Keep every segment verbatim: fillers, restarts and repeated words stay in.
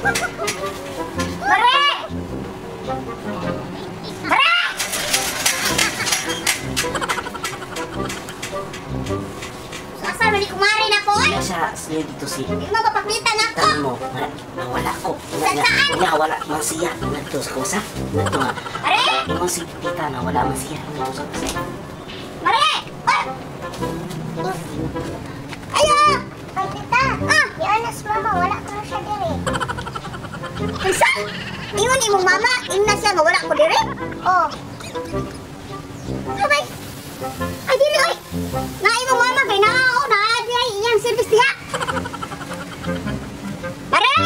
Mare! Mare! Asa man ni kumari na ko ay? Siya siya siya dito si. Di mo mapapitan ako. Tama mo, na, nawala ko. Nga, nga, nga, wala man siya. Nandito sa kusa. Nandito nga. Mare! Imong si tita na wala man siya. Nandito sa kusa. Mare! Ah! Ayo! Ay, tita! Ah! Di anas mama, wala ko na siya dire. Isa? Ingon imong mama, ing na siya nga wala ko dire? Oh. Sabay! Ay, dili oy! Na imong mama kay nao na di ay iyang service diha. Mare!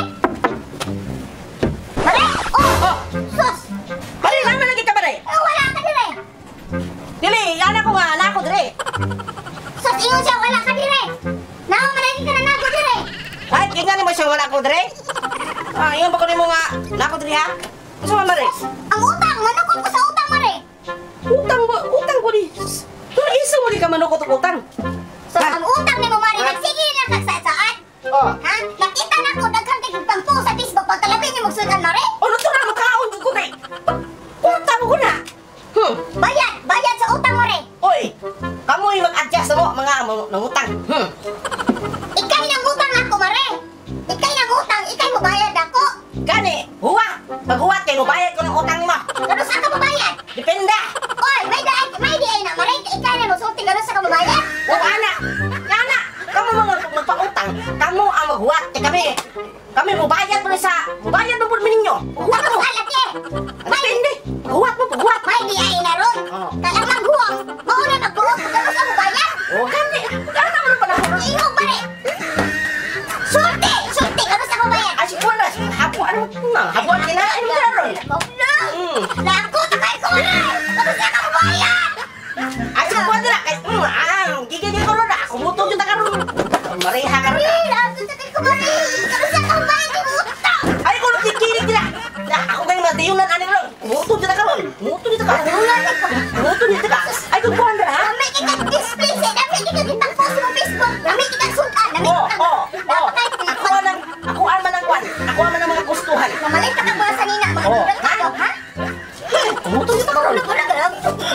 Mare! Oh! Oh! Sus! Pare, naman lagi ka ba rin? Eh, wala ka dire! Dili, anak ko nga, anak ko dire. Sus, ingon siya wala ka dire! Nao managi ka na nago dire! Kahit ganyan mo siya wala ko dire. Ah, iyon ba ko mo nga, nako dire ha? Gusto mo mare? Ang utang! Manukot ko sa utang, Mare! Utang mo, utang ko di. Pero isa mo di ka manukot og utang. So, ang utang ni mo, Mare, nagsige na kagsasaan. Oh. Ha? Nakita na ko, daghang tigpampo sa Facebook, pagkalabing niyo magsudan, Mare. Oh, luto na makaon ko kay. Utang ko na. Hmm. Bayad! Bayad sa utang, Mare! Oy, kamoy mag-adjust mo mga nangutang. Hmm. Ikay nang utang ako, Mare! Ikay nang utang, ikay mo bayad ako! Gani, huwa. Paghuwat kay mo bayad ko ng utang mo. Gano'n sa ka mabayad? Depende. Oy, may daan, may di ay na, Mare! Ikay na mo sulti, gano'n sa ka mabayad? O ana, ana, kamu mga magpautang, kamu ang maghuwat kay kami. Kami mo bayad mo sa, mo bayad mo po ninyo. Huwat Ano mo. sa alat eh? Depende. Huwat mo, huwat. May di ay na ron! Oh. Kaya maghuwang, mauna maghuwang, gano'n sa mabayad? O gani, gani mo na pala. Ingong, Mare! Sulti! Sulti, gano'n sa mabayad? Ay, wala. Hapo, ano na? Hapuan ka na, ano mo na ron? Wala! Hmm. Naku, takay ko na! Gano'n sa ka mabayad? Ay, hapuan na. Kay, hmm, ah, gigigil ko ron. Kumuto yung takaroon. Mareha ka ron. Ay, naku, takay ko, Mare! Gano'n sa ka mabayad? Yung utang! Ay, kung nakikinig nila. Na, ako na yung matiyunan, ano ron. Kumuto yung takaroon. Kumuto yung takaroon. Kumuto yung takaroon. Ay, kung buwan na, ha? Dami kita display sa dami kita kitang post sa Facebook. Dami kita sundan. Dami Oo, kita. oo, oo. Ako ang, ako ang manang kwan. Ako ang manang mga gustuhan. Namalit ka ng mga sanina. Mga Oo. nudal kayo, ha? Kumuto yung takaroon. Wala, wala, wala.